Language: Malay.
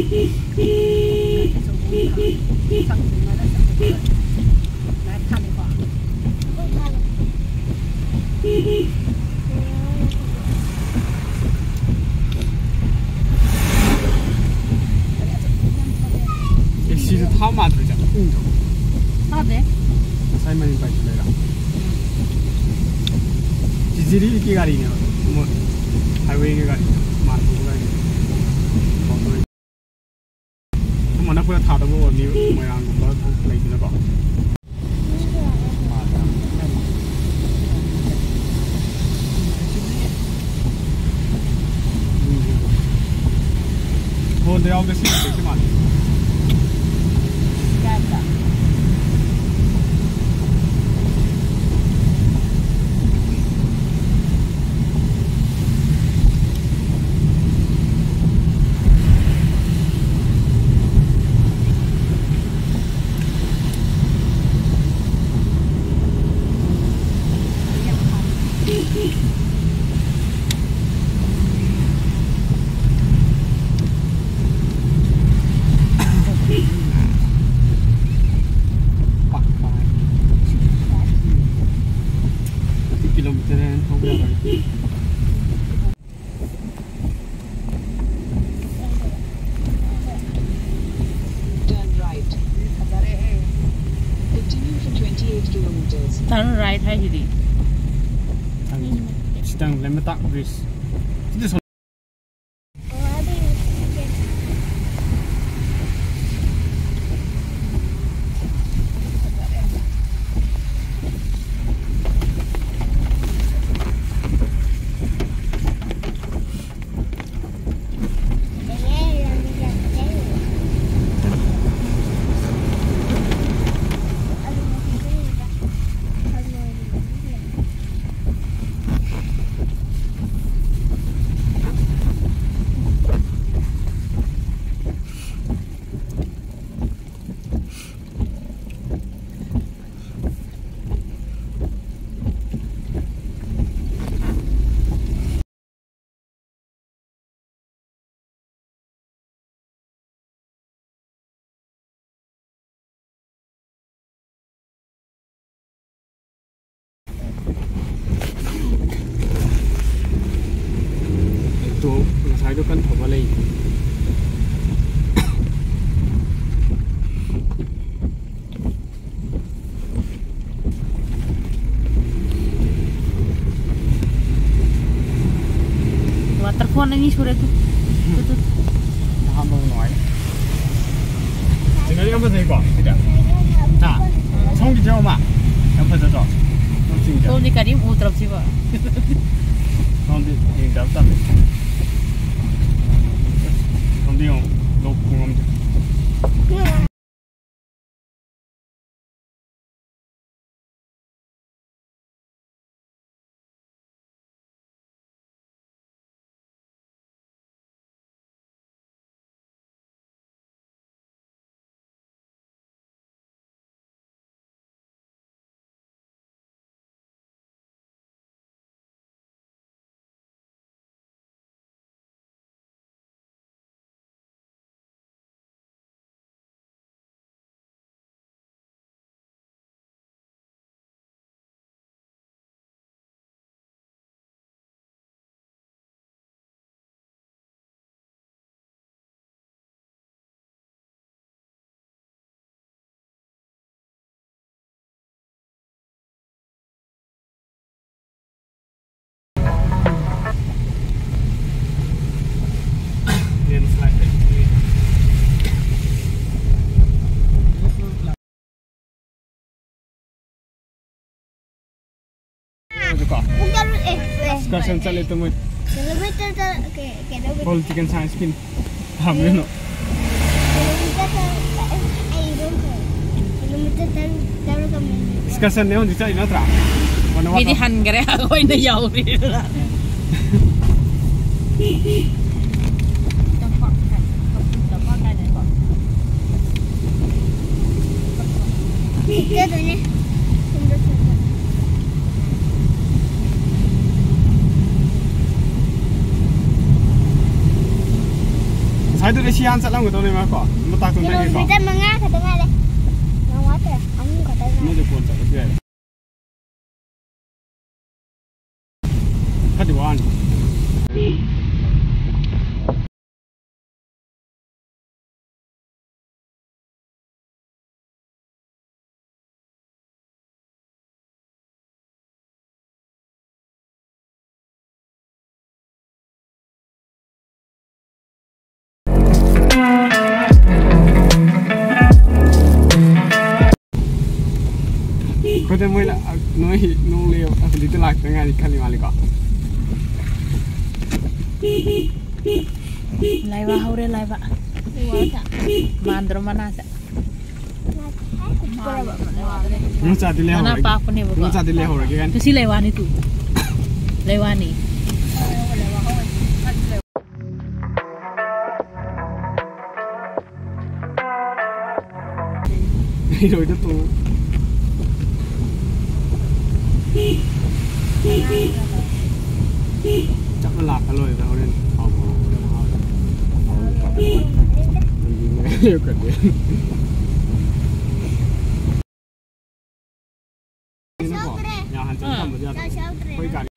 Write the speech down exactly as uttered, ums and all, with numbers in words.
其实他妈的讲，嗯， 好的。 才没摆出来了。其实你几个人呢？我还会一个人，马路个人，好多人。他们那不要他的我你没让我们来那个。我都要个新手机嘛。 Turn right hai gì đi? Sedang lemetak bridge. Itu itu kan boleh. Waterfall ini sudah tu. Tu. Dah mau nói. Ini apa sih kok? Tidak. Nah,冲着嘛，要不这种。 Kau ni karim utrap sih pak. Kau ni yang dapat. Nanti yang lokung aja. Sekarang saya lihat teman. Kilometer ke kilometer. Political science pin. Hamil no. Kilometer ke I don't know. Kilometer ter terus kami. Sekarang ni orang di sana tra. Ini han kere aku ini jauh ni. Kita tu ni. Saya tu dah sian sat lang tau ni mak ko. Mata tu nak ko. Kita mengah ke tengah le. Yang water, angin ke tengah. Ni je pun tak dia. Kat diwan. Kau dah mula noi nung leo aku di telak tengah di kali malik kau. Laiwa haure laiwa. Mandro mana sa. Nung saat di leo. Mana pa aku ni buka. Nung saat di leo lagi kan. Tu si laiwa ni tu. Laiwa ni. Rồi đó tôi chắc nó lạc cả rồi rồi nên họ yêu cần đến nhà hàng chấm thầm một giờ thôi cả